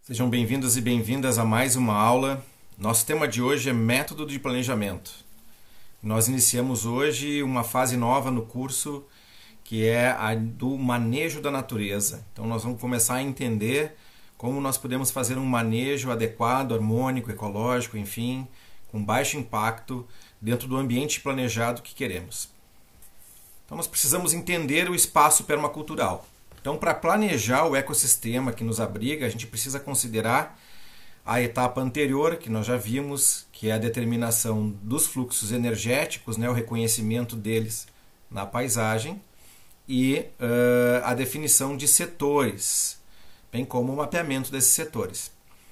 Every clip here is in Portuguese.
Sejam bem-vindos e bem-vindas a mais uma aula. Nosso tema de hoje é método de planejamento. Nós iniciamos hoje uma fase nova no curso, que é a do manejo da natureza. Então nós vamos começar a entender como nós podemos fazer um manejo adequado, harmônico, ecológico, enfim, com baixo impacto dentro do ambiente planejado que queremos. Então nós precisamos entender o espaço permacultural. Então, para planejar o ecossistema que nos abriga, a gente precisa considerar a etapa anterior, que nós já vimos, que é a determinação dos fluxos energéticos, o reconhecimento deles na paisagem, e a definição de setores, bem como o mapeamento desses setores.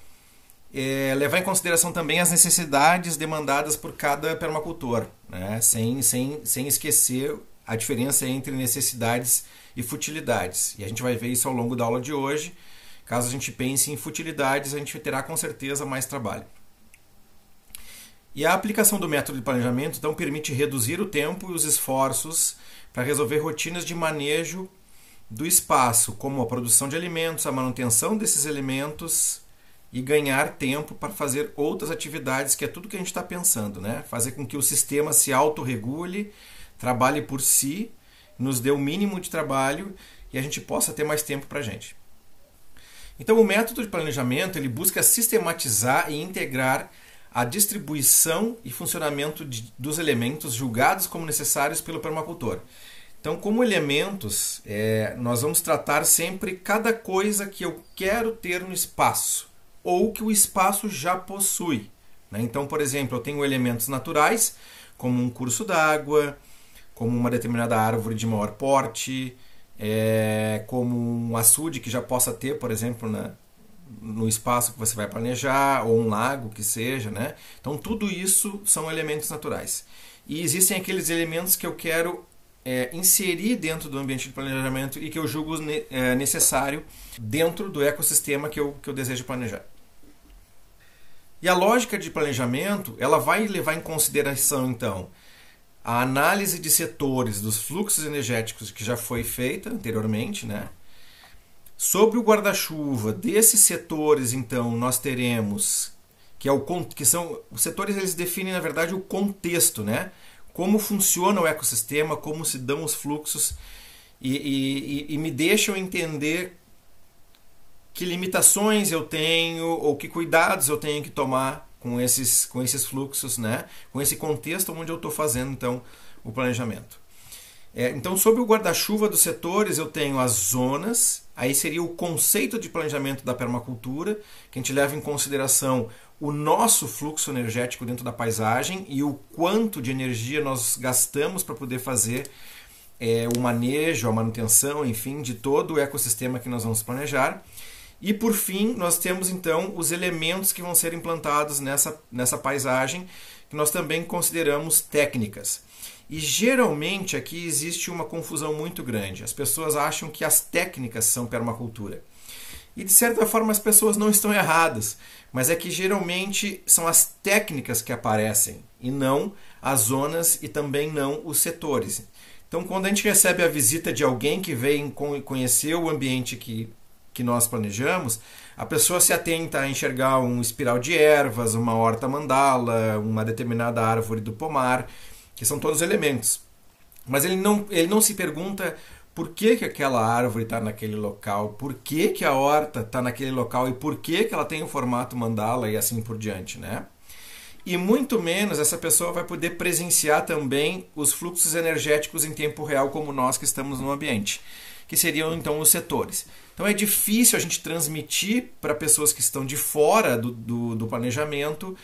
Levar em consideração também as necessidades demandadas por cada permacultor, sem esquecer a diferença entre necessidades e futilidades. E a gente vai ver isso ao longo da aula de hoje. Caso a gente pense em futilidades, a gente terá com certeza mais trabalho. E a aplicação do método de planejamento então permite reduzir o tempo e os esforços para resolver rotinas de manejo do espaço, como a produção de alimentos, a manutenção desses alimentos e ganhar tempo para fazer outras atividades, que é tudo que a gente está pensando, Fazer com que o sistema se autorregule, trabalhe por si, nos dê o mínimo de trabalho e a gente possa ter mais tempo para a gente. Então, o método de planejamento ele busca sistematizar e integrar a distribuição e funcionamento dos elementos julgados como necessários pelo permacultor. Então, como elementos, nós vamos tratar sempre cada coisa que eu quero ter no espaço ou que o espaço já possui. Então, por exemplo, eu tenho elementos naturais, como um curso d'água, como uma determinada árvore de maior porte, como um açude que já possa ter, por exemplo, no espaço que você vai planejar, ou um lago que seja. Então, tudo isso são elementos naturais. E existem aqueles elementos que eu quero inserir dentro do ambiente de planejamento e que eu julgo necessário dentro do ecossistema que eu desejo planejar. E a lógica de planejamento ela vai levar em consideração, então, a análise de setores dos fluxos energéticos que já foi feita anteriormente. Sobre o guarda-chuva desses setores, então, nós teremos, que são os setores, eles definem, na verdade, o contexto, como funciona o ecossistema, como se dão os fluxos e me deixam entender que limitações eu tenho ou que cuidados eu tenho que tomar com esses fluxos, com esse contexto onde eu estou fazendo então o planejamento. Então, sobre o guarda-chuva dos setores, eu tenho as zonas, aí seria o conceito de planejamento da permacultura, que a gente leva em consideração o nosso fluxo energético dentro da paisagem e o quanto de energia nós gastamos para poder fazer o manejo, a manutenção, enfim, de todo o ecossistema que nós vamos planejar. E, por fim, nós temos, então, os elementos que vão ser implantados nessa paisagem, que nós também consideramos técnicas. E, geralmente, aqui existe uma confusão muito grande. As pessoas acham que as técnicas são permacultura. E, de certa forma, as pessoas não estão erradas. Mas é que, geralmente, são as técnicas que aparecem, e não as zonas e também não os setores. Então, quando a gente recebe a visita de alguém que vem conhecer o ambiente que nós planejamos, a pessoa se atenta a enxergar um espiral de ervas, uma horta mandala, uma determinada árvore do pomar, que são todos elementos. Mas ele não se pergunta por que aquela árvore está naquele local, por que a horta está naquele local e por que ela tem o formato mandala e assim por diante. E muito menos essa pessoa vai poder presenciar também os fluxos energéticos em tempo real como nós que estamos no ambiente, que seriam então os setores. Então é difícil a gente transmitir para pessoas que estão de fora do planejamento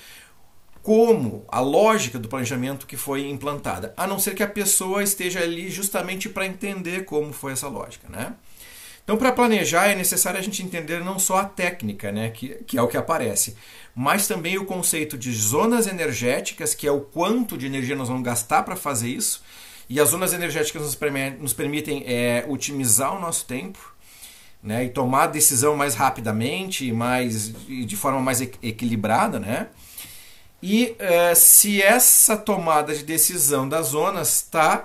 como a lógica do planejamento que foi implantada, a não ser que a pessoa esteja ali justamente para entender como foi essa lógica. Então, para planejar é necessário a gente entender não só a técnica, que é o que aparece, mas também o conceito de zonas energéticas, que é o quanto de energia nós vamos gastar para fazer isso. E as zonas energéticas nos permitem otimizar o nosso tempo, e tomar a decisão mais rapidamente e de forma mais equilibrada. E se essa tomada de decisão das zonas está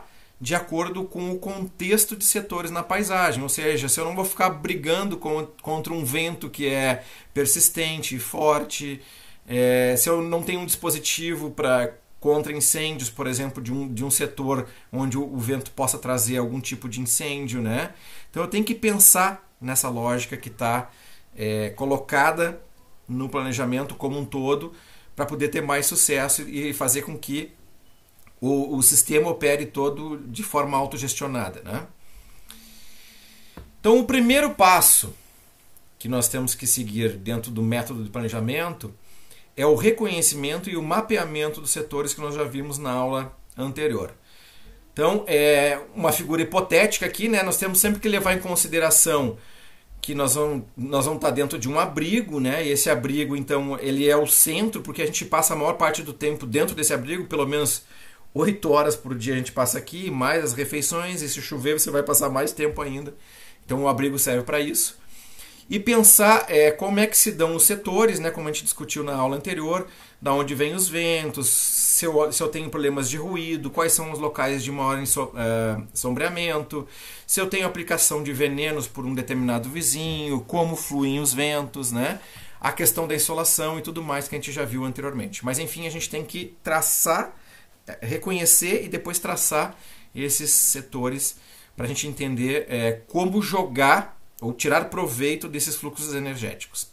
de acordo com o contexto de setores na paisagem. Ou seja, se eu não vou ficar brigando contra um vento que é persistente, forte, se eu não tenho um dispositivo contra incêndios, por exemplo, de um setor onde o vento possa trazer algum tipo de incêndio, né? Então eu tenho que pensar nessa lógica que está colocada no planejamento como um todo para poder ter mais sucesso e fazer com que o sistema opere todo de forma autogestionada, né? Então o primeiro passo que nós temos que seguir dentro do método de planejamento é o reconhecimento e o mapeamento dos setores que nós já vimos na aula anterior. Então, é uma figura hipotética aqui, né? Nós temos sempre que levar em consideração que nós vamos estar dentro de um abrigo, né? E esse abrigo, então, ele é o centro, porque a gente passa a maior parte do tempo dentro desse abrigo, pelo menos 8 horas por dia a gente passa aqui, mais as refeições, e se chover você vai passar mais tempo ainda. Então o abrigo serve para isso. E pensar como é que se dão os setores, né, como a gente discutiu na aula anterior, da onde vêm os ventos, se eu tenho problemas de ruído, quais são os locais de maior sombreamento, se eu tenho aplicação de venenos por um determinado vizinho, como fluem os ventos, né, a questão da insolação e tudo mais que a gente já viu anteriormente. Mas enfim, a gente tem que traçar, reconhecer e depois traçar esses setores para a gente entender como jogar ou tirar proveito desses fluxos energéticos.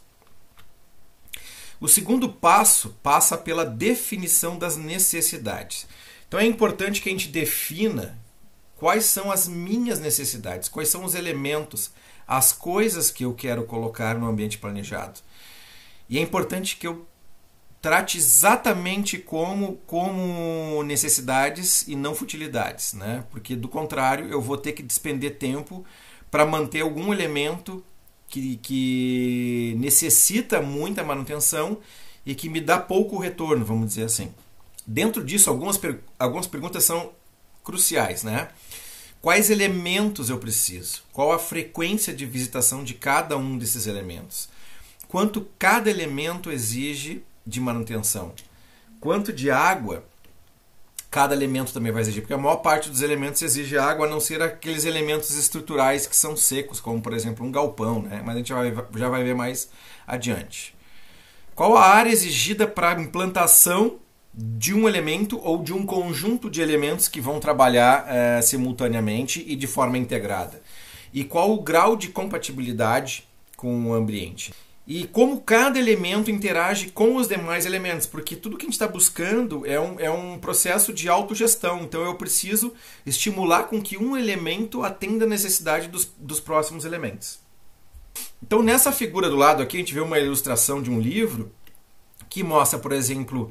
O segundo passo passa pela definição das necessidades. Então é importante que a gente defina quais são as minhas necessidades, quais são os elementos, as coisas que eu quero colocar no ambiente planejado. E é importante que eu trate exatamente como necessidades e não futilidades, né? Porque do contrário eu vou ter que despender tempo para manter algum elemento que necessita muita manutenção e que me dá pouco retorno, vamos dizer assim. Dentro disso, algumas perguntas são cruciais, né? Quais elementos eu preciso? Qual a frequência de visitação de cada um desses elementos? Quanto cada elemento exige de manutenção? Quanto de água cada elemento também vai exigir? Porque a maior parte dos elementos exige água, a não ser aqueles elementos estruturais que são secos, como por exemplo um galpão, né? Mas a gente já vai ver mais adiante. Qual a área exigida para a implantação de um elemento ou de um conjunto de elementos que vão trabalhar simultaneamente e de forma integrada? E qual o grau de compatibilidade com o ambiente? E como cada elemento interage com os demais elementos, porque tudo que a gente está buscando é um processo de autogestão. Então eu preciso estimular com que um elemento atenda a necessidade dos próximos elementos. Então nessa figura do lado aqui a gente vê uma ilustração de um livro que mostra, por exemplo,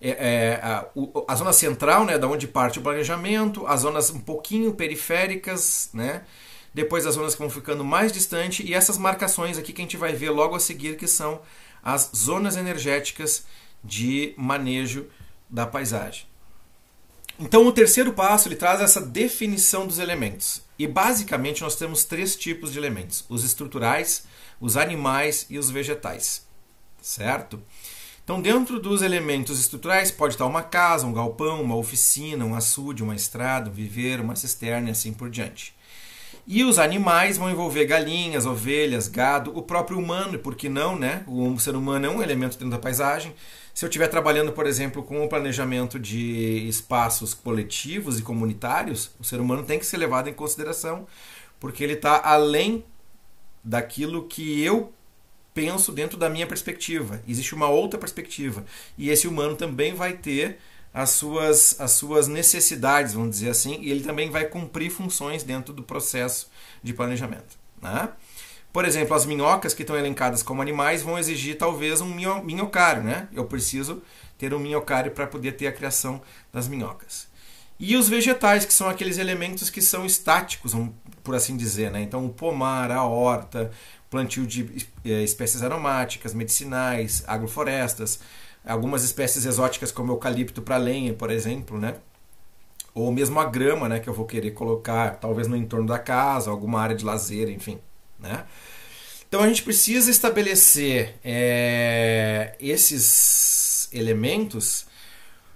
a zona central, né, da onde parte o planejamento, as zonas um pouquinho periféricas, né? Depois as zonas que vão ficando mais distante e essas marcações aqui que a gente vai ver logo a seguir, que são as zonas energéticas de manejo da paisagem. Então o terceiro passo ele traz essa definição dos elementos. E basicamente nós temos 3 tipos de elementos: os estruturais, os animais e os vegetais. Certo? Então dentro dos elementos estruturais pode estar uma casa, um galpão, uma oficina, um açude, uma estrada, um viveiro, uma cisterna e assim por diante. E os animais vão envolver galinhas, ovelhas, gado, o próprio humano, e por que não, né? O ser humano é um elemento dentro da paisagem. Se eu estiver trabalhando, por exemplo, com o planejamento de espaços coletivos e comunitários, o ser humano tem que ser levado em consideração, porque ele está além daquilo que eu penso dentro da minha perspectiva. Existe uma outra perspectiva. E esse humano também vai ter as suas necessidades, vamos dizer assim, e ele também vai cumprir funções dentro do processo de planejamento, né? Por exemplo, as minhocas que estão elencadas como animais vão exigir talvez um minhocário, né? Eu preciso ter um minhocário para poder ter a criação das minhocas. E os vegetais, que são aqueles elementos que são estáticos, por assim dizer, né? Então o pomar, a horta, plantio de espécies aromáticas, medicinais, agroflorestas, algumas espécies exóticas como eucalipto para lenha, por exemplo, né? Ou mesmo a grama, né, que eu vou querer colocar talvez no entorno da casa, alguma área de lazer, enfim, né? Então a gente precisa estabelecer esses elementos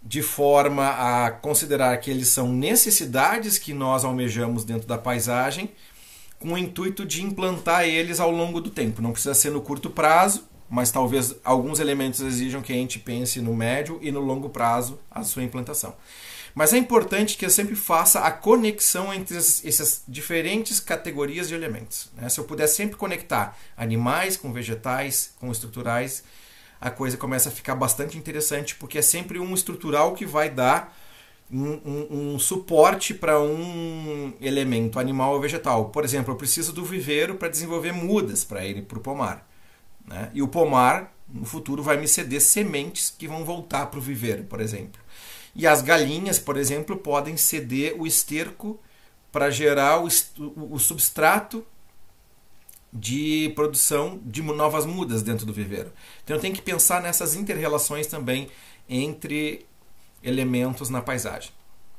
de forma a considerar que eles são necessidades que nós almejamos dentro da paisagem, com o intuito de implantar eles ao longo do tempo. Não precisa ser no curto prazo, mas talvez alguns elementos exijam que a gente pense no médio e no longo prazo a sua implantação. Mas é importante que eu sempre faça a conexão entre essas diferentes categorias de elementos. Se eu puder sempre conectar animais com vegetais, com estruturais, a coisa começa a ficar bastante interessante, porque é sempre um estrutural que vai dar um suporte para um elemento animal ou vegetal. Por exemplo, eu preciso do viveiro para desenvolver mudas para ir para o pomar. E o pomar, no futuro, vai me ceder sementes que vão voltar para o viveiro, por exemplo. E as galinhas, por exemplo, podem ceder o esterco para gerar o substrato de produção de novas mudas dentro do viveiro. Então eu tenho que pensar nessas inter-relações também entre elementos na paisagem.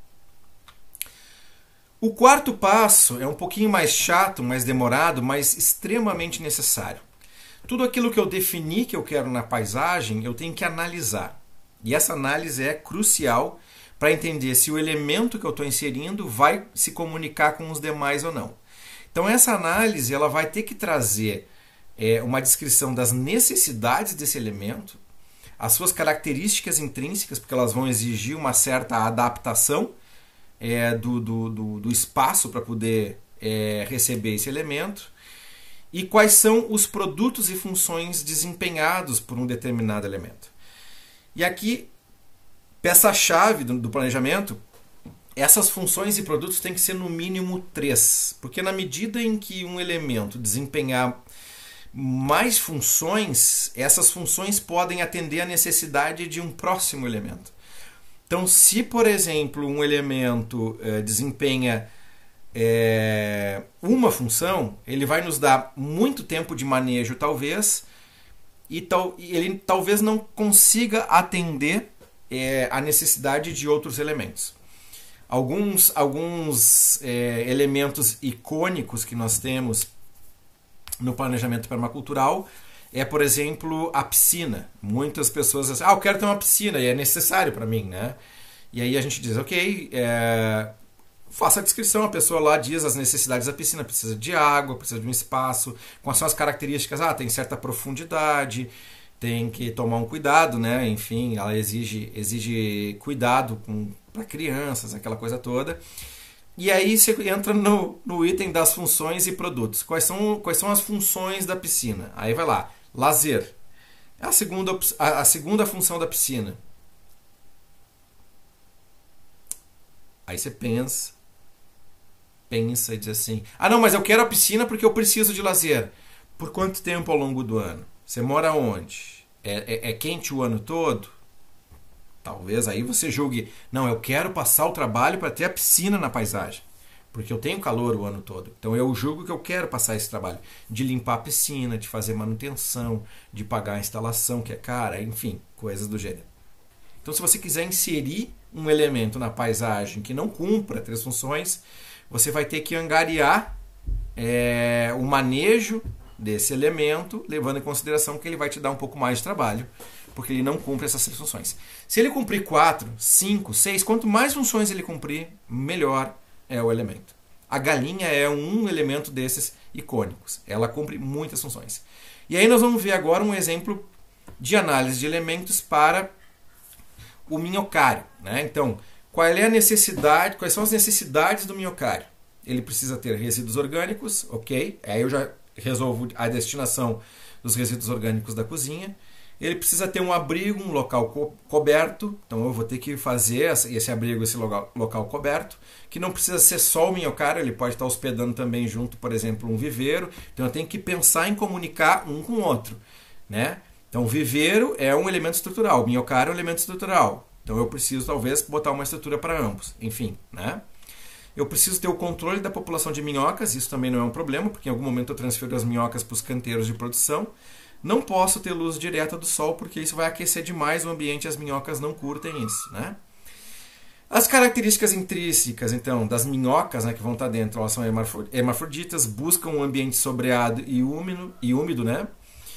O quarto passo é um pouquinho mais chato, mais demorado, mas extremamente necessário. Tudo aquilo que eu defini que eu quero na paisagem, eu tenho que analisar. E essa análise é crucial para entender se o elemento que eu estou inserindo vai se comunicar com os demais ou não. Então essa análise ela vai ter que trazer uma descrição das necessidades desse elemento, as suas características intrínsecas, porque elas vão exigir uma certa adaptação do espaço para poder receber esse elemento, e quais são os produtos e funções desempenhados por um determinado elemento. E aqui, peça-chave do planejamento, essas funções e produtos têm que ser no mínimo 3, porque na medida em que um elemento desempenhar mais funções, essas funções podem atender à necessidade de um próximo elemento. Então, se, por exemplo, um elemento desempenha uma função, ele vai nos dar muito tempo de manejo, talvez, e ele talvez não consiga atender a necessidade de outros elementos. Alguns elementos icônicos que nós temos no planejamento permacultural por exemplo, a piscina. Muitas pessoas dizem, eu quero ter uma piscina e é necessário para mim, né? E aí a gente diz, ok, faça a descrição, a pessoa lá diz as necessidades da piscina, precisa de água, precisa de um espaço, quais são as características, tem certa profundidade, tem que tomar um cuidado, né? Enfim, ela exige cuidado para crianças, aquela coisa toda. E aí você entra no item das funções e produtos. Quais são as funções da piscina? Aí vai lá, lazer. É a segunda função da piscina. Aí você pensa e diz assim, não, mas eu quero a piscina porque eu preciso de lazer. Por quanto tempo ao longo do ano? Você mora onde? É quente o ano todo? Talvez aí você julgue, não, eu quero passar o trabalho para ter a piscina na paisagem, porque eu tenho calor o ano todo. Então eu julgo que eu quero passar esse trabalho de limpar a piscina, de fazer manutenção, de pagar a instalação, que é cara, enfim, coisas do gênero. Então se você quiser inserir um elemento na paisagem que não cumpra 3 funções, você vai ter que angariar o manejo desse elemento, levando em consideração que ele vai te dar um pouco mais de trabalho, porque ele não cumpre essas 3 funções. Se ele cumprir 4, 5, 6, quanto mais funções ele cumprir, melhor é o elemento. A galinha é um elemento desses icônicos. Ela cumpre muitas funções. E aí nós vamos ver agora um exemplo de análise de elementos para o minhocário, né? Então, quais são as necessidades do minhocário? Ele precisa ter resíduos orgânicos, ok? Aí eu já resolvo a destinação dos resíduos orgânicos da cozinha. Ele precisa ter um abrigo, um local coberto. Então eu vou ter que fazer esse abrigo, esse local coberto, que não precisa ser só o minhocário, ele pode estar hospedando também junto, por exemplo, um viveiro. Então eu tenho que pensar em comunicar um com o outro, né? Então o viveiro é um elemento estrutural, o minhocário é um elemento estrutural. Então eu preciso talvez botar uma estrutura para ambos, enfim, né? Eu preciso ter o controle da população de minhocas, isso também não é um problema, porque em algum momento eu transfiro as minhocas para os canteiros de produção. Não posso ter luz direta do sol, porque isso vai aquecer demais o ambiente e as minhocas não curtem isso, né? As características intrínsecas, então, das minhocas, né, que vão estar dentro, elas são hermafroditas, buscam um ambiente sombreado e úmido, né?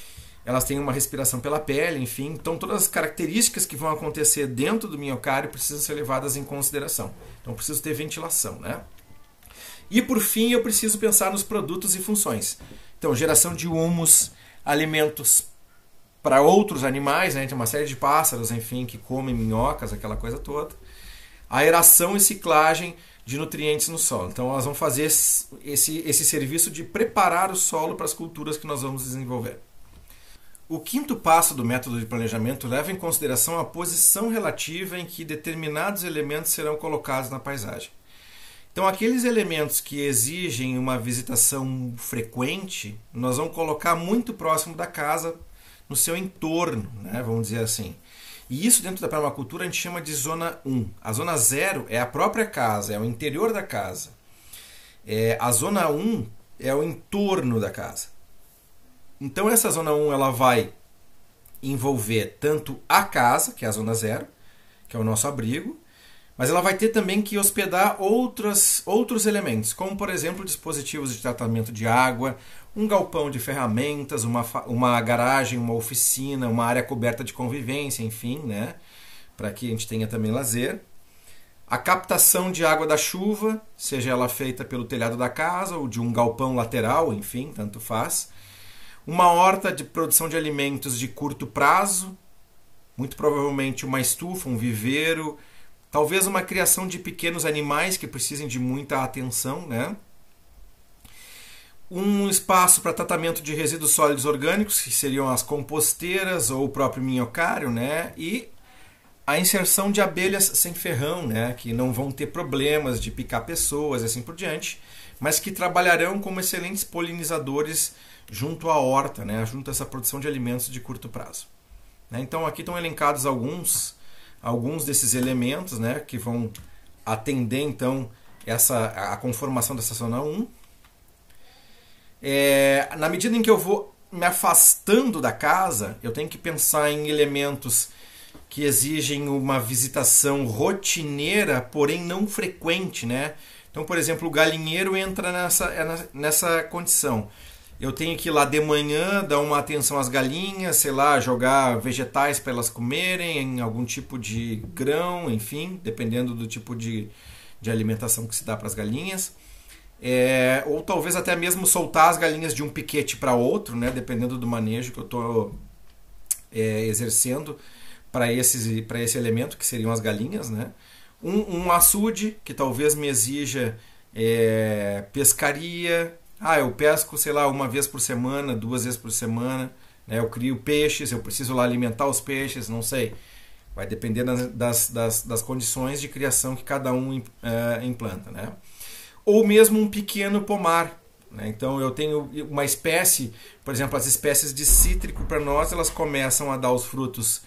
elas têm uma respiração pela pele, enfim. Então todas as características que vão acontecer dentro do miocárdio precisam ser levadas em consideração. Então preciso ter ventilação, né? E por fim eu preciso pensar nos produtos e funções. Então geração de humus, alimentos para outros animais, né? Tem uma série de pássaros, enfim, que comem minhocas, aquela coisa toda. Aeração e ciclagem de nutrientes no solo. Então elas vão fazer esse serviço de preparar o solo para as culturas que nós vamos desenvolver. O quinto passo do método de planejamento leva em consideração a posição relativa em que determinados elementos serão colocados na paisagem. Então aqueles elementos que exigem uma visitação frequente, nós vamos colocar muito próximo da casa, no seu entorno, né? Vamos dizer assim. E isso dentro da permacultura a gente chama de zona 1. A zona 0 é a própria casa, é o interior da casa. A zona 1 é o entorno da casa. Então essa zona 1 ela vai envolver tanto a casa, que é a zona 0, que é o nosso abrigo, mas ela vai ter também que hospedar outros elementos, como por exemplo dispositivos de tratamento de água, um galpão de ferramentas, uma garagem, uma oficina, uma área coberta de convivência, enfim, né? Para que a gente tenha também lazer. A captação de água da chuva, seja ela feita pelo telhado da casa ou de um galpão lateral, enfim, tanto faz. Uma horta de produção de alimentos de curto prazo, muito provavelmente uma estufa, um viveiro, talvez uma criação de pequenos animais que precisem de muita atenção, né? Um espaço para tratamento de resíduos sólidos orgânicos, que seriam as composteiras ou o próprio minhocário, né? E a inserção de abelhas sem ferrão, né? Que não vão ter problemas de picar pessoas e assim por diante, mas que trabalharão como excelentes polinizadores junto à horta, né? Junto a essa produção de alimentos de curto prazo. Então aqui estão elencados alguns desses elementos, né? Que vão atender então a conformação dessa zona 1. Na medida em que eu vou me afastando da casa, eu tenho que pensar em elementos que exigem uma visitação rotineira, porém não frequente, né? Então, por exemplo, o galinheiro entra nessa condição. Eu tenho que ir lá de manhã, dar uma atenção às galinhas, sei lá, jogar vegetais para elas comerem, em algum tipo de grão, enfim, dependendo do tipo de alimentação que se dá para as galinhas. Ou talvez até mesmo soltar as galinhas de um piquete para outro, né, dependendo do manejo que eu estou exercendo para esse elemento, que seriam as galinhas, né? Um açude, que talvez me exija pescaria. Eu pesco, sei lá, uma vez por semana, 2 vezes por semana, né? Eu crio peixes, eu preciso lá alimentar os peixes, não sei. Vai depender das condições de criação que cada um implanta, né? Ou mesmo um pequeno pomar, né? Então eu tenho uma espécie, por exemplo, as espécies de cítrico para nós, elas começam a dar os frutos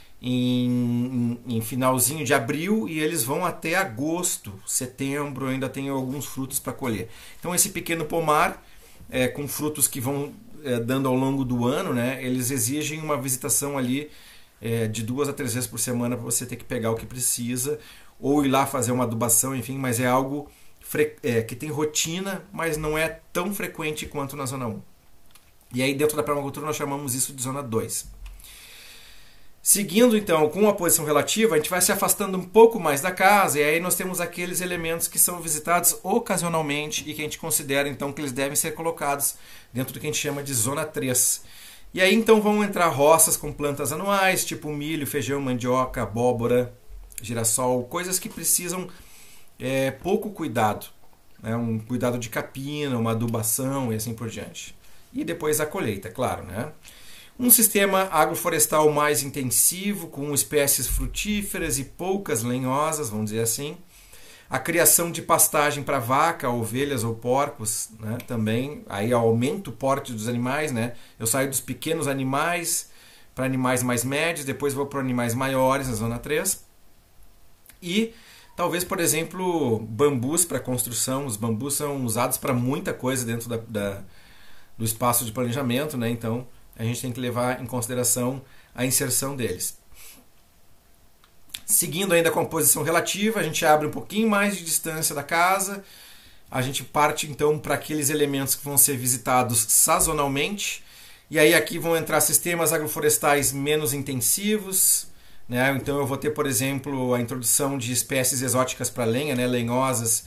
em finalzinho de abril e eles vão até agosto, setembro, ainda tem alguns frutos para colher. Então esse pequeno pomar, com frutos que vão dando ao longo do ano, né, eles exigem uma visitação ali de 2 a 3 vezes por semana para você ter que pegar o que precisa, ou ir lá fazer uma adubação, enfim, mas é algo que tem rotina, mas não é tão frequente quanto na zona 1. E aí dentro da permacultura nós chamamos isso de zona 2. Seguindo então com a posição relativa, a gente vai se afastando um pouco mais da casa e aí nós temos aqueles elementos que são visitados ocasionalmente e que a gente considera então que eles devem ser colocados dentro do que a gente chama de zona 3. E aí então vão entrar roças com plantas anuais, tipo milho, feijão, mandioca, abóbora, girassol, coisas que precisam pouco cuidado, né? Um cuidado de capina, uma adubação e assim por diante. E depois a colheita, claro, né? Um sistema agroflorestal mais intensivo, com espécies frutíferas e poucas lenhosas, vamos dizer assim. A criação de pastagem para vaca, ovelhas ou porcos, né? Também aí aumenta o porte dos animais, né? Eu saio dos pequenos animais para animais mais médios, depois vou para animais maiores na zona 3. E talvez, por exemplo, bambus para construção. Os bambus são usados para muita coisa dentro do espaço de planejamento, né? Então a gente tem que levar em consideração a inserção deles. Seguindo ainda a composição relativa, a gente abre um pouquinho mais de distância da casa, a gente parte então para aqueles elementos que vão ser visitados sazonalmente, E aí aqui vão entrar sistemas agroflorestais menos intensivos, né? Então eu vou ter, por exemplo, a introdução de espécies exóticas para lenha, né? Lenhosas,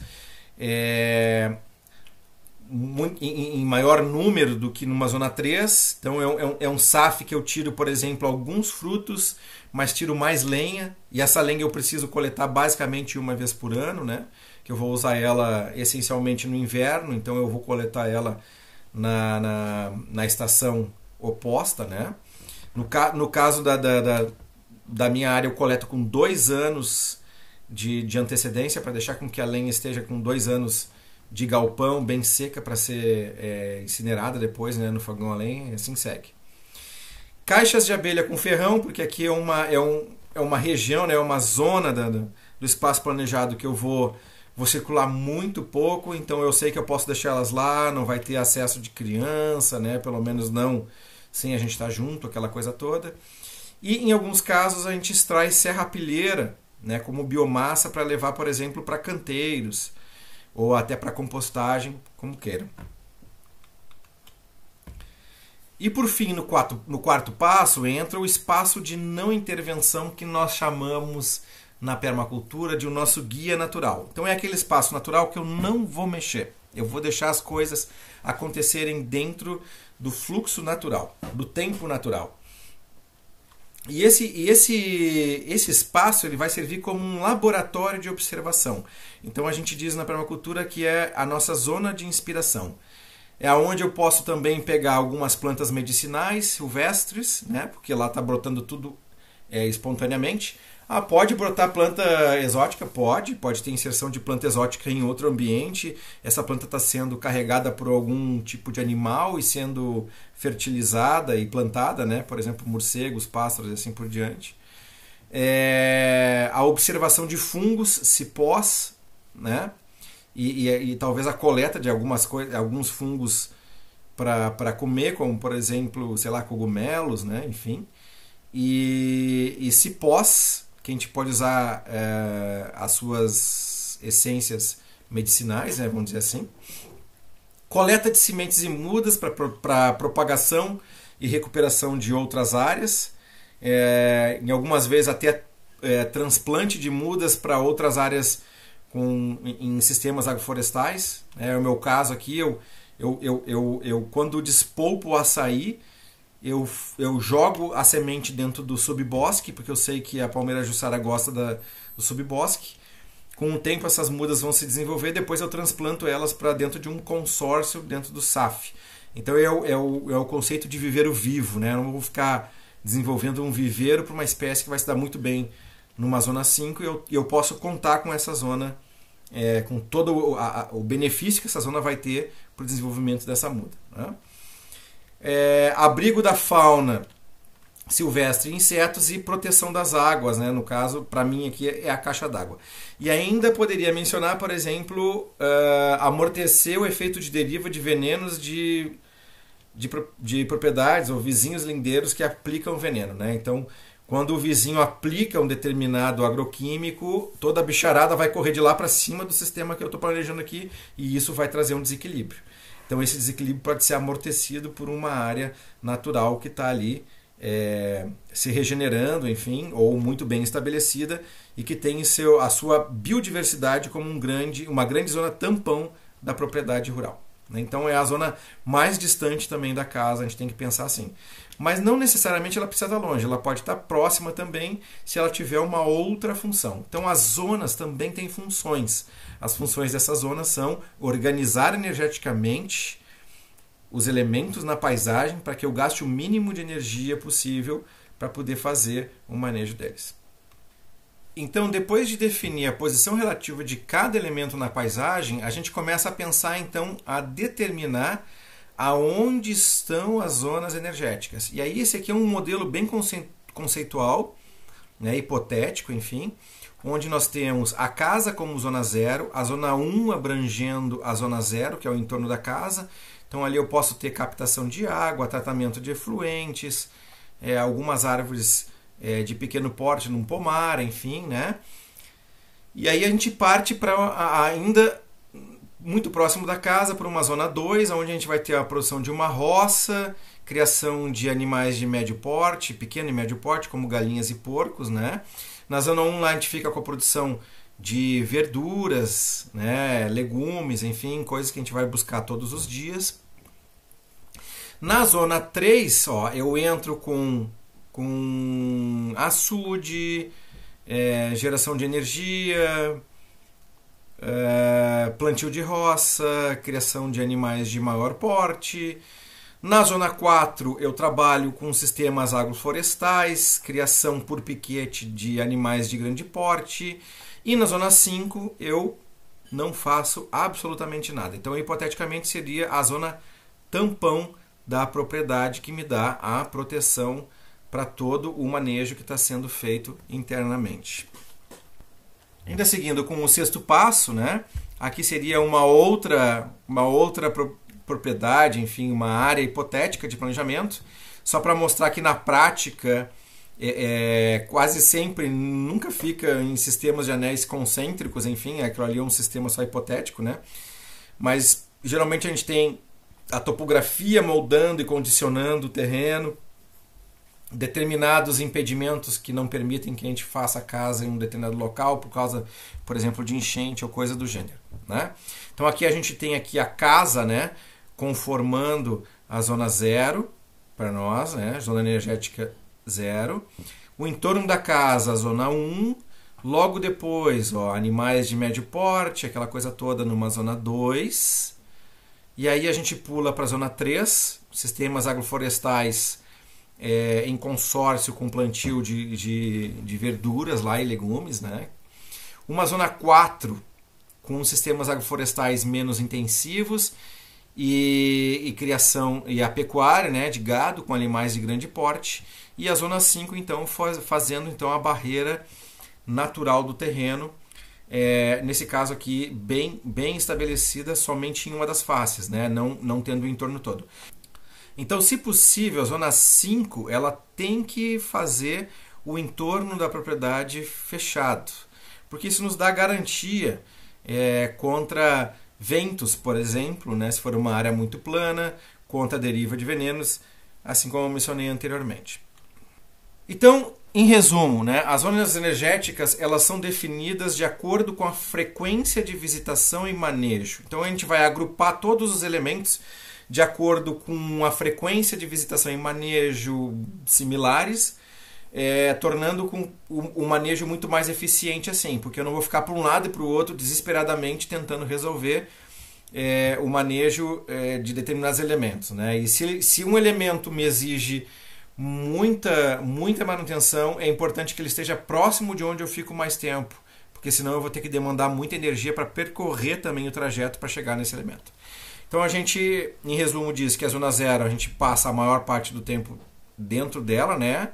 em maior número do que numa zona 3. Então é um SAF que eu tiro, por exemplo, alguns frutos, mas tiro mais lenha. E essa lenha eu preciso coletar basicamente uma vez por ano, né? Que eu vou usar ela essencialmente no inverno, então eu vou coletar ela na estação oposta, né? No caso da minha área, eu coleto com 2 anos de antecedência para deixar com que a lenha esteja com 2 anos de galpão, bem seca, para ser incinerada depois, né, no fogão a lenha, e assim segue. Caixas de abelha com ferrão, porque aqui é uma região, né, uma zona do espaço planejado que eu vou circular muito pouco, então eu sei que eu posso deixar elas lá, não vai ter acesso de criança, né, pelo menos não sem a gente estar junto, aquela coisa toda. E em alguns casos a gente extrai serrapilheira, né, como biomassa para levar, por exemplo, para canteiros, ou até para compostagem, como queiram. E por fim, no quarto passo, entra o espaço de não intervenção que nós chamamos na permacultura de o nosso guia natural. Então é aquele espaço natural que eu não vou mexer. Eu vou deixar as coisas acontecerem dentro do fluxo natural, do tempo natural. E esse espaço ele vai servir como um laboratório de observação. Então a gente diz na permacultura que é a nossa zona de inspiração. É onde eu posso também pegar algumas plantas medicinais silvestres, né? Porque lá está brotando tudo espontaneamente. Pode brotar planta exótica? Pode ter inserção de planta exótica em outro ambiente. Essa planta está sendo carregada por algum tipo de animal e sendo fertilizada e plantada, né? Por exemplo, morcegos, pássaros e assim por diante. A observação de fungos, cipós, né? E talvez a coleta de alguns fungos para comer, como por exemplo, sei lá, cogumelos, né? Enfim. E cipós, que a gente pode usar as suas essências medicinais, né, vamos dizer assim. Coleta de sementes e mudas para propagação e recuperação de outras áreas. Em algumas vezes até transplante de mudas para outras áreas em sistemas agroflorestais. É o meu caso aqui, eu quando despolpo o açaí, eu jogo a semente dentro do subbosque, porque eu sei que a palmeira jussara gosta do subbosque. Com o tempo essas mudas vão se desenvolver, depois eu transplanto elas para dentro de um consórcio dentro do SAF. Então é o conceito de viveiro vivo, né? Eu não vou ficar desenvolvendo um viveiro para uma espécie que vai se dar muito bem numa zona 5 e eu posso contar com essa zona, com todo o benefício que essa zona vai ter para o desenvolvimento dessa muda, né? Abrigo da fauna silvestre, insetos e proteção das águas, né? No caso, para mim aqui é a caixa d'água. E ainda poderia mencionar, por exemplo, amortecer o efeito de deriva de venenos de propriedades ou vizinhos lindeiros que aplicam veneno, né? Então, quando o vizinho aplica um determinado agroquímico, toda a bicharada vai correr de lá para cima do sistema que eu estou planejando aqui e isso vai trazer um desequilíbrio. Então esse desequilíbrio pode ser amortecido por uma área natural que está ali se regenerando, enfim, ou muito bem estabelecida e que tem a sua biodiversidade como uma grande zona tampão da propriedade rural. Então é a zona mais distante também da casa, a gente tem que pensar assim. Mas não necessariamente ela precisa estar longe, ela pode estar próxima também se ela tiver uma outra função. Então as zonas também têm funções. As funções dessas zonas são organizar energeticamente os elementos na paisagem para que eu gaste o mínimo de energia possível para poder fazer o manejo deles. Então, depois de definir a posição relativa de cada elemento na paisagem, a gente começa a pensar então a determinar aonde estão as zonas energéticas. E aí esse aqui é um modelo bem conceitual, né, hipotético, enfim, onde nós temos a casa como zona 0, a zona 1 abrangendo a zona 0, que é o entorno da casa. Então ali eu posso ter captação de água, tratamento de efluentes, algumas árvores de pequeno porte num pomar, enfim, né? E aí a gente parte para ainda muito próximo da casa, para uma zona 2, onde a gente vai ter a produção de uma roça, criação de animais de médio porte, pequeno e médio porte, como galinhas e porcos, né? Na zona 1 lá a gente fica com a produção de verduras, né, legumes, enfim, coisas que a gente vai buscar todos os dias. Na zona 3, ó, eu entro com açude, geração de energia, plantio de roça, criação de animais de maior porte. Na zona 4 eu trabalho com sistemas agroflorestais, criação por piquete de animais de grande porte. E na zona 5 eu não faço absolutamente nada. Então, hipoteticamente, seria a zona tampão da propriedade que me dá a proteção para todo o manejo que está sendo feito internamente. Ainda seguindo com o sexto passo, né? Aqui seria uma outra propriedade, enfim, uma área hipotética de planejamento, só para mostrar que na prática quase sempre nunca fica em sistemas de anéis concêntricos, enfim, aquilo ali é um sistema só hipotético, né? Mas geralmente a gente tem a topografia moldando e condicionando o terreno, determinados impedimentos que não permitem que a gente faça a casa em um determinado local por causa, por exemplo, de enchente ou coisa do gênero, né? Então aqui a gente tem aqui a casa, né, conformando a zona 0 para nós, né, zona energética 0. O entorno da casa, a zona 1. Logo depois, ó, animais de médio porte, aquela coisa toda numa zona 2. E aí a gente pula para a zona 3, sistemas agroflorestais em consórcio com plantio de verduras lá e legumes, né? Uma zona 4 com sistemas agroflorestais menos intensivos e criação e a pecuária, né, de gado com animais de grande porte. E a zona 5, então, fazendo então a barreira natural do terreno, nesse caso aqui, bem estabelecida somente em uma das faces, né, não tendo o entorno todo. Então, se possível, a zona 5 ela tem que fazer o entorno da propriedade fechado, porque isso nos dá garantia contra ventos, por exemplo, né, se for uma área muito plana, contra a deriva de venenos, assim como eu mencionei anteriormente. Então, em resumo, né, as zonas energéticas elas são definidas de acordo com a frequência de visitação e manejo. Então a gente vai agrupar todos os elementos de acordo com a frequência de visitação e manejo similares, tornando o manejo muito mais eficiente assim, porque eu não vou ficar para um lado e para o outro desesperadamente tentando resolver o manejo de determinados elementos, né? E se um elemento me exige muita manutenção, é importante que ele esteja próximo de onde eu fico mais tempo, porque senão eu vou ter que demandar muita energia para percorrer também o trajeto para chegar nesse elemento. Então a gente, em resumo, diz que a zona 0 a gente passa a maior parte do tempo dentro dela, né,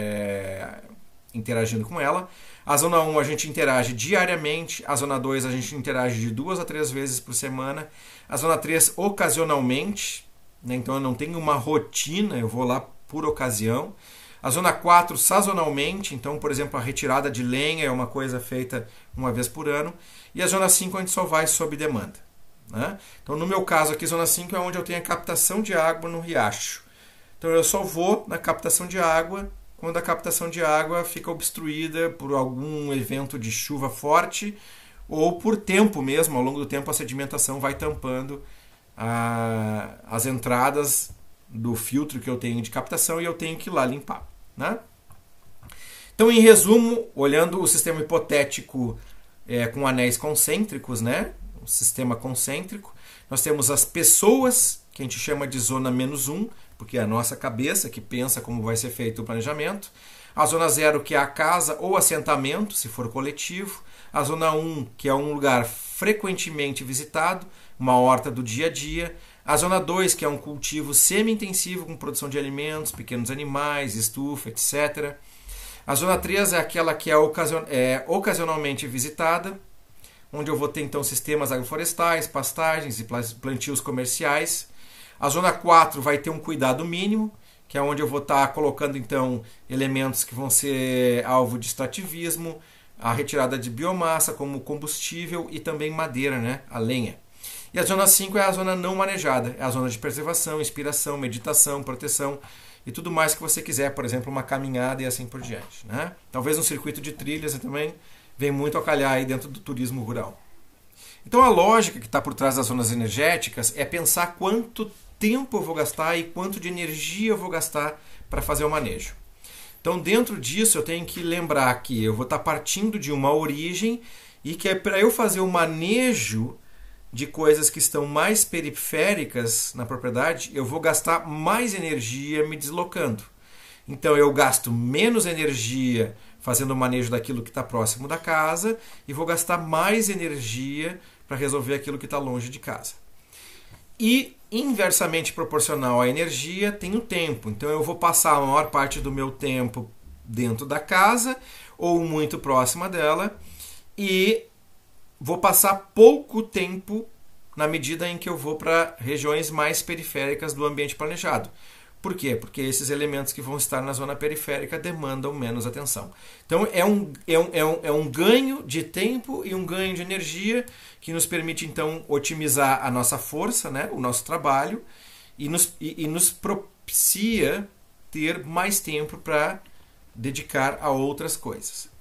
interagindo com ela. A zona 1 a gente interage diariamente, a zona 2 a gente interage de 2 a 3 vezes por semana, a zona 3 ocasionalmente, né, então eu não tenho uma rotina, eu vou lá por ocasião. A zona 4 sazonalmente, então, por exemplo, a retirada de lenha é uma coisa feita uma vez por ano. E a zona 5 a gente só vai sob demanda, né? Então, no meu caso aqui, zona 5 é onde eu tenho a captação de água no riacho. Então, eu só vou na captação de água quando a captação de água fica obstruída por algum evento de chuva forte ou por tempo mesmo. Ao longo do tempo, a sedimentação vai tampando as entradas do filtro que eu tenho de captação e eu tenho que ir lá limpar, né? Então, em resumo, olhando o sistema hipotético com anéis concêntricos, né? O sistema concêntrico, nós temos as pessoas, que a gente chama de zona -1, porque é a nossa cabeça que pensa como vai ser feito o planejamento. A zona 0, que é a casa ou assentamento, se for coletivo. A zona 1, que é um lugar frequentemente visitado, uma horta do dia a dia. A zona 2, que é um cultivo semi-intensivo com produção de alimentos, pequenos animais, estufa, etc. A zona 3 é aquela que é ocasionalmente visitada, onde eu vou ter então sistemas agroflorestais, pastagens e plantios comerciais. A zona 4 vai ter um cuidado mínimo, que é onde eu vou estar colocando então elementos que vão ser alvo de extrativismo, a retirada de biomassa como combustível e também madeira, né, a lenha. E a zona 5 é a zona não manejada, é a zona de preservação, inspiração, meditação, proteção e tudo mais que você quiser, por exemplo, uma caminhada e assim por diante, né? Talvez um circuito de trilhas também vem muito a calhar aí dentro do turismo rural. Então a lógica que está por trás das zonas energéticas é pensar quanto tempo eu vou gastar e quanto de energia eu vou gastar para fazer o manejo. Então dentro disso eu tenho que lembrar que eu vou estar partindo de uma origem e que é para eu fazer o manejo de coisas que estão mais periféricas na propriedade, eu vou gastar mais energia me deslocando. Então eu gasto menos energia fazendo o manejo daquilo que está próximo da casa e vou gastar mais energia para resolver aquilo que está longe de casa. E inversamente proporcional à energia tem o tempo. Então eu vou passar a maior parte do meu tempo dentro da casa ou muito próxima dela e vou passar pouco tempo na medida em que eu vou para regiões mais periféricas do ambiente planejado. Por quê? Porque esses elementos que vão estar na zona periférica demandam menos atenção. Então é um ganho de tempo e um ganho de energia que nos permite então otimizar a nossa força, né, o nosso trabalho e nos propicia ter mais tempo para dedicar a outras coisas.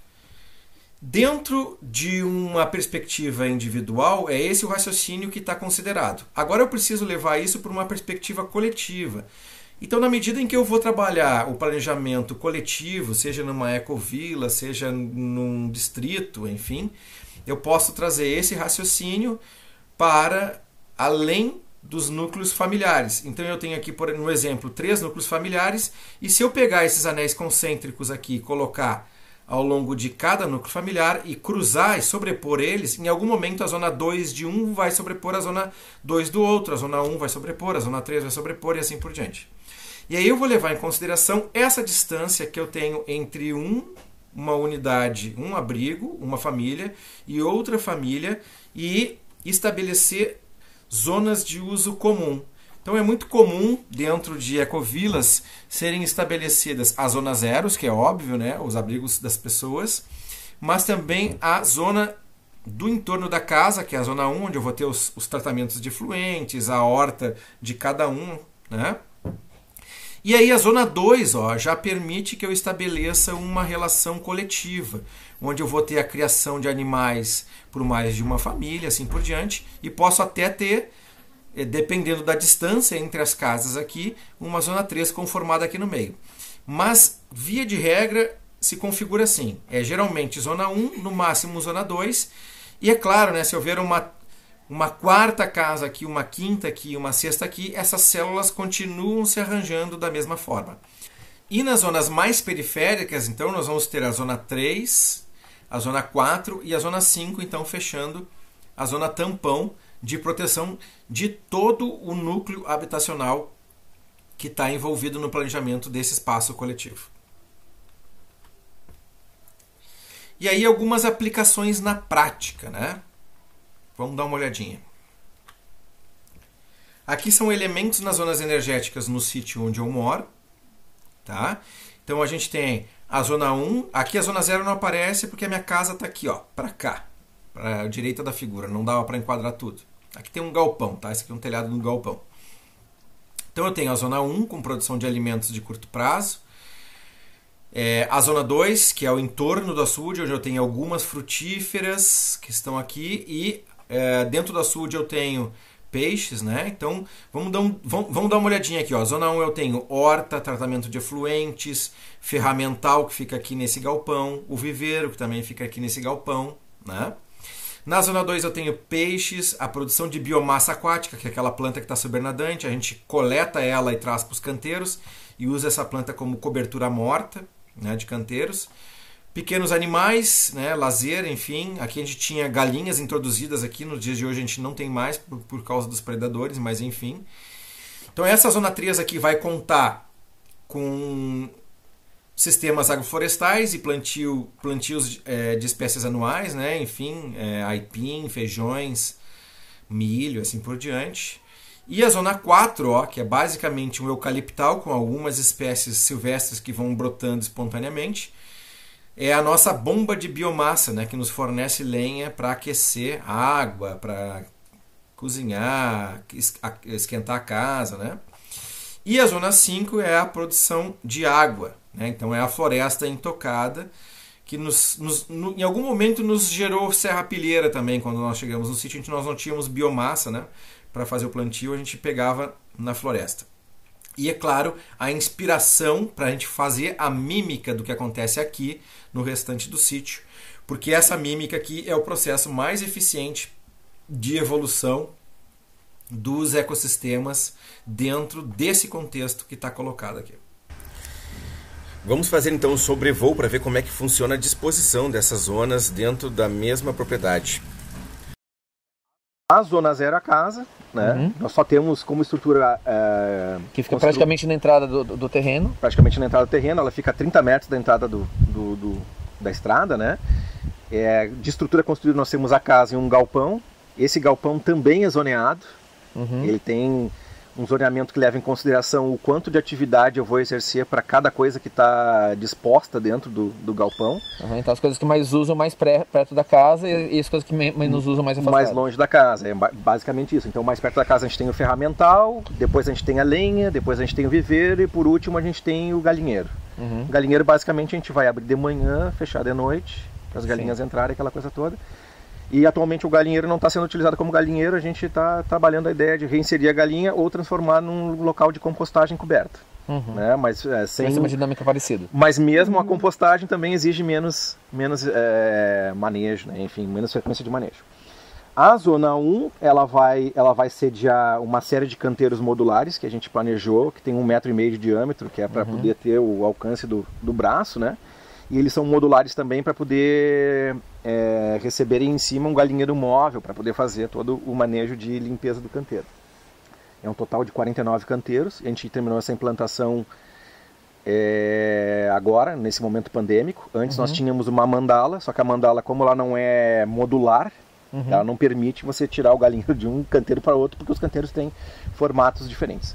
Dentro de uma perspectiva individual, é esse o raciocínio que está considerado. Agora eu preciso levar isso para uma perspectiva coletiva. Então, na medida em que eu vou trabalhar o planejamento coletivo, seja numa ecovila, seja num distrito, enfim, eu posso trazer esse raciocínio para além dos núcleos familiares. Então, eu tenho aqui, no exemplo, 3 núcleos familiares, e se eu pegar esses anéis concêntricos aqui e colocar ao longo de cada núcleo familiar e cruzar e sobrepor eles, em algum momento a zona 2 de um vai sobrepor a zona 2 do outro, a zona 1 vai sobrepor, a zona 3 vai sobrepor e assim por diante. E aí eu vou levar em consideração essa distância que eu tenho entre uma unidade, um abrigo, uma família e outra família e estabelecer zonas de uso comum. Então é muito comum dentro de ecovilas serem estabelecidas as zonas zeros, que é óbvio, né, os abrigos das pessoas, mas também a zona do entorno da casa, que é a zona 1, onde eu vou ter os tratamentos de efluentes, a horta de cada um, né? E aí a zona 2 já permite que eu estabeleça uma relação coletiva, onde eu vou ter a criação de animais por mais de uma família, assim por diante, e posso até ter, dependendo da distância entre as casas aqui, uma zona 3 conformada aqui no meio. Mas, via de regra, se configura assim. É geralmente zona 1, no máximo zona 2, e é claro, né, se houver uma quarta casa aqui, uma quinta aqui, uma sexta aqui, essas células continuam se arranjando da mesma forma. E nas zonas mais periféricas, então, nós vamos ter a zona 3, a zona 4 e a zona 5, então, fechando a zona tampão de proteção de todo o núcleo habitacional que está envolvido no planejamento desse espaço coletivo. E aí algumas aplicações na prática, né? Vamos dar uma olhadinha. Aqui são elementos nas zonas energéticas no sítio onde eu moro. Tá? Então a gente tem a zona 1. Aqui a zona 0 não aparece porque a minha casa está aqui, para cá. Para a direita da figura. Não dava para enquadrar tudo. Aqui tem um galpão. Tá? Esse aqui é um telhado no galpão. Então eu tenho a zona 1 com produção de alimentos de curto prazo. A zona 2, que é o entorno do açude, onde eu tenho algumas frutíferas que estão aqui. E dentro do açude eu tenho peixes, né? Então vamos dar uma olhadinha aqui. Zona 1 eu tenho horta, tratamento de efluentes, ferramental que fica aqui nesse galpão, o viveiro que também fica aqui nesse galpão, né? Na zona 2 eu tenho peixes, a produção de biomassa aquática, que é aquela planta que está sobrenadante, a gente coleta ela e traz para os canteiros e usa essa planta como cobertura morta, né, de canteiros. Pequenos animais, né, lazer, enfim. Aqui a gente tinha galinhas introduzidas aqui, nos dias de hoje a gente não tem mais por causa dos predadores, mas enfim. Então essa zona 3 aqui vai contar com sistemas agroflorestais e plantios de espécies anuais, né, enfim, aipim, feijões, milho, assim por diante. E a zona 4, que é basicamente um eucaliptal com algumas espécies silvestres que vão brotando espontaneamente, é a nossa bomba de biomassa, né, que nos fornece lenha para aquecer a água, para cozinhar, esquentar a casa, né? E a zona 5 é a produção de água, né? Então é a floresta intocada, que em algum momento nos gerou serrapilheira também. Quando nós chegamos no sítio, nós não tínhamos biomassa, né? Para fazer o plantio, a gente pegava na floresta. E é claro, a inspiração para a gente fazer a mímica do que acontece aqui no restante do sítio, porque essa mímica aqui é o processo mais eficiente de evolução dos ecossistemas dentro desse contexto que está colocado aqui. Vamos fazer então um sobrevoo para ver como é que funciona a disposição dessas zonas dentro da mesma propriedade. A zona 0 é a casa, né? Nós só temos como estrutura... que fica praticamente na entrada do terreno. Praticamente na entrada do terreno, ela fica a 30 metros da entrada da estrada, né? De estrutura construída nós temos a casa e um galpão. Esse galpão também é zoneado. Ele tem um zoneamento que leva em consideração o quanto de atividade eu vou exercer para cada coisa que está disposta dentro do galpão. Então as coisas que mais usam mais perto da casa e as coisas que menos usam mais afastadas. Mais longe da casa, é basicamente isso. Então mais perto da casa a gente tem o ferramental, depois a gente tem a lenha, depois a gente tem o viveiro e por último a gente tem o galinheiro. O galinheiro basicamente a gente vai abrir de manhã, fechar de noite, para as galinhas entrarem, aquela coisa toda. E atualmente o galinheiro não está sendo utilizado como galinheiro, a gente está trabalhando a ideia de reinserir a galinha ou transformar num local de compostagem coberta. Né? Mas sem uma dinâmica parecida. Mas mesmo a compostagem também exige menos manejo, né? Enfim, menos frequência de manejo. A zona 1 ela vai sediar uma série de canteiros modulares que a gente planejou, que tem 1,5 m de diâmetro, que é para poder ter o alcance do braço, né? E eles são modulares também para poder receberem em cima um galinheiro móvel, para poder fazer todo o manejo de limpeza do canteiro. É um total de 49 canteiros. A gente terminou essa implantação agora, nesse momento pandêmico. Antes nós tínhamos uma mandala, só que a mandala, como ela não é modular, ela não permite você tirar o galinheiro de um canteiro para outro, porque os canteiros têm formatos diferentes.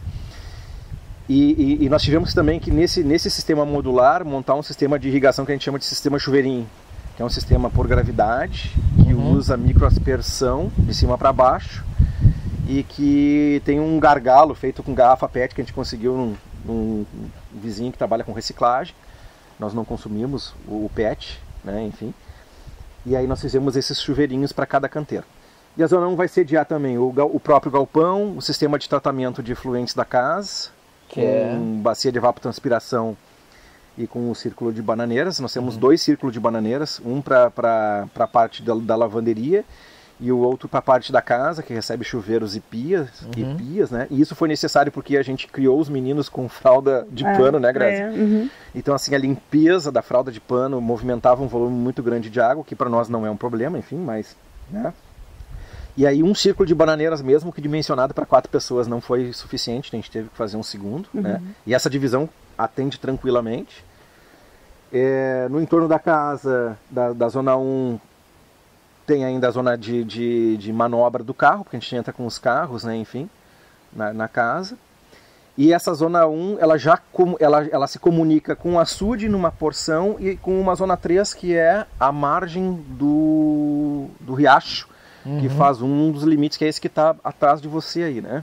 E nós tivemos também que nesse sistema modular montar um sistema de irrigação que a gente chama de sistema chuveirinho, que é um sistema por gravidade, que usa microaspersão de cima para baixo e que tem um gargalo feito com garrafa PET que a gente conseguiu num vizinho que trabalha com reciclagem. Nós não consumimos o PET, né, enfim. E aí nós fizemos esses chuveirinhos para cada canteiro. E a zona 1 vai sediar também o próprio galpão, o sistema de tratamento de efluentes da casa, com bacia de evapotranspiração e com o círculo de bananeiras. Nós temos 2 círculos de bananeiras, um para a parte da lavanderia e o outro para a parte da casa, que recebe chuveiros e pias, né? E isso foi necessário porque a gente criou os meninos com fralda de pano, né, Grazi? Então, assim, a limpeza da fralda de pano movimentava um volume muito grande de água, que para nós não é um problema, enfim, mas... né? E aí um círculo de bananeiras mesmo que dimensionado para 4 pessoas não foi suficiente, a gente teve que fazer um segundo, né? E essa divisão atende tranquilamente. No entorno da casa, da zona 1, tem ainda a zona de manobra do carro, porque a gente entra com os carros, né, enfim, na casa. E essa zona 1, ela se comunica com o açude numa porção e com uma zona 3, que é a margem do riacho, que faz um dos limites, que é esse que está atrás de você aí, né?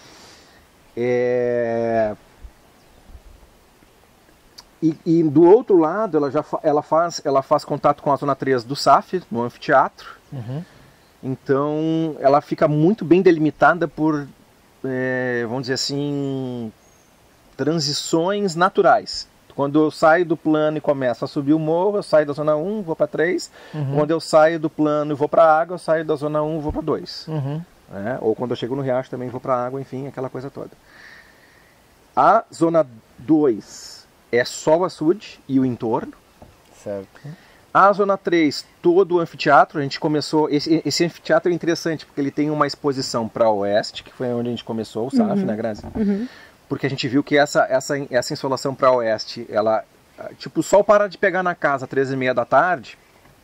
E do outro lado, ela faz contato com a zona 3 do SAF, no anfiteatro. Então, ela fica muito bem delimitada por, vamos dizer assim, transições naturais. Quando eu saio do plano e começo a subir o morro, eu saio da zona 1, vou para 3. Quando eu saio do plano e vou para a água, eu saio da zona 1 e vou para 2. Ou quando eu chego no riacho também vou para a água, enfim, aquela coisa toda. A zona 2 é só o açude e o entorno. Certo. A zona 3, todo o anfiteatro, a gente começou... Esse anfiteatro é interessante, porque ele tem uma exposição para oeste, que foi onde a gente começou o SAF, né, Grazi? Porque a gente viu que essa insolação para oeste, ela, tipo, o sol para de pegar na casa às 13h30 da tarde,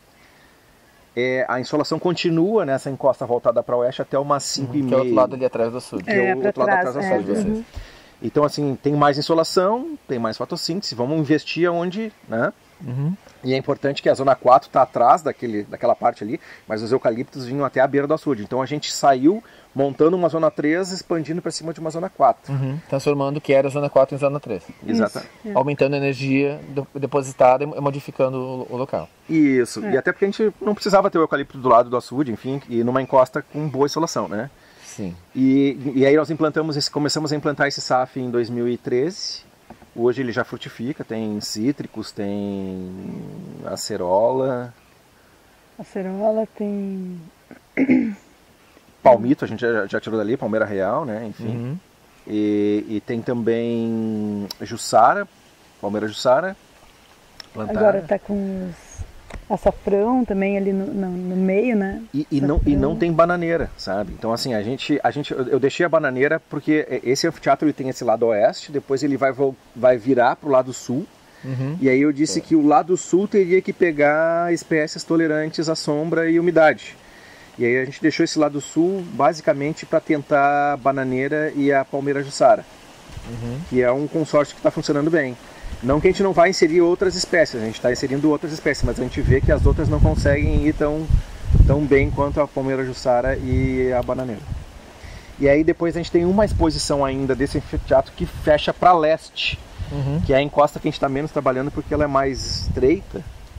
a insolação continua nessa encosta voltada para oeste até umas 5h30. Que é o outro lado ali atrás do sul. Que é o outro lado atrás do sul. Então, assim, tem mais insolação, tem mais fotossíntese, vamos investir onde, né, E é importante que a zona 4 está atrás daquela parte ali, mas os eucaliptos vinham até a beira do açude. Então a gente saiu montando uma zona 3, expandindo para cima de uma zona 4. Transformando o que era a zona 4 em zona 3. Exatamente. Aumentando a energia depositada e modificando o local. Isso, e até porque a gente não precisava ter o eucalipto do lado do açude, enfim, e numa encosta com boa insolação, né? Sim. E aí nós começamos a implantar esse SAF em 2013. Hoje ele já frutifica, tem cítricos, tem acerola. Acerola tem... Palmito, a gente já tirou dali, palmeira real, né? Enfim. E tem também jussara, palmeira jussara. Plantada. Agora tá com açafrão também ali no meio, né? E não tem bananeira, sabe? Então assim, eu deixei a bananeira porque esse anfiteatro ele tem esse lado oeste, depois ele vai virar para o lado sul. E aí eu disse que o lado sul teria que pegar espécies tolerantes à sombra e umidade. E aí a gente deixou esse lado sul basicamente para tentar a bananeira e a palmeira jussara, que é um consórcio que está funcionando bem. Não que a gente não vai inserir outras espécies, a gente está inserindo outras espécies, mas a gente vê que as outras não conseguem ir tão bem quanto a palmeira jussara e a bananeira. E aí depois a gente tem uma exposição ainda desse anfiteatro que fecha para leste, que é a encosta que a gente está menos trabalhando porque ela é mais estreita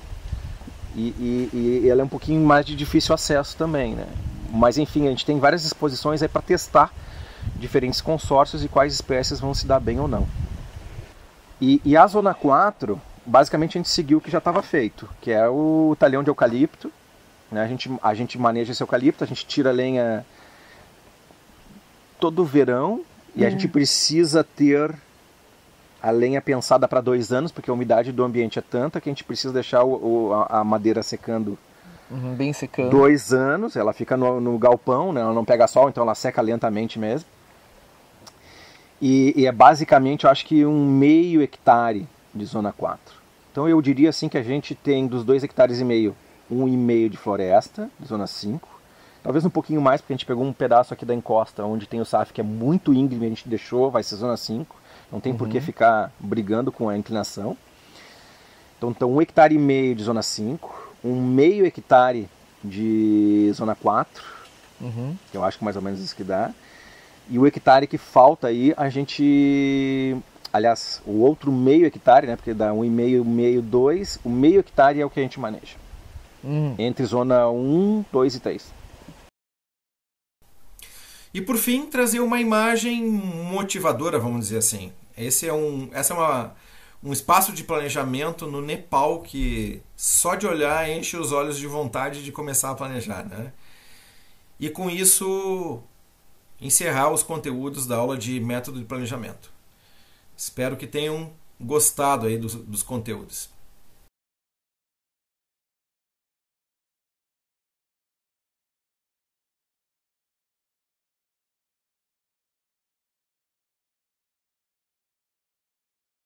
e ela é um pouquinho mais de difícil acesso também, né? Mas enfim, a gente tem várias exposições aí para testar diferentes consórcios e quais espécies vão se dar bem ou não. E a zona 4, basicamente a gente seguiu o que já estava feito, que é o talhão de eucalipto, né? A gente maneja esse eucalipto, a gente tira a lenha todo verão e a gente precisa ter a lenha pensada para 2 anos, porque a umidade do ambiente é tanta que a gente precisa deixar a madeira secando bem secando. 2 anos, ela fica no galpão, né? Ela não pega sol, então ela seca lentamente mesmo. E é basicamente, eu acho que 1,5 hectare de zona 4. Então eu diria assim que a gente tem dos 2,5 hectares, 1,5 de floresta, de zona 5. Talvez um pouquinho mais, porque a gente pegou um pedaço aqui da encosta, onde tem o SAF, que é muito íngreme, a gente deixou, vai ser zona 5. Não tem por que ficar brigando com a inclinação. Então 1,5 hectare de zona 5, 1,5 hectare de zona 4, que eu acho que mais ou menos isso que dá. E o hectare que falta aí, a gente... Aliás, o outro meio hectare, né? Porque dá 1,5, meio 2. O meio hectare é o que a gente maneja. Entre zona 1, 2 e 3. E por fim, trazer uma imagem motivadora, vamos dizer assim. Essa é um espaço de planejamento no Nepal que só de olhar enche os olhos de vontade de começar a planejar, né? E com isso... encerrar os conteúdos da aula de método de planejamento. Espero que tenham gostado aí dos conteúdos.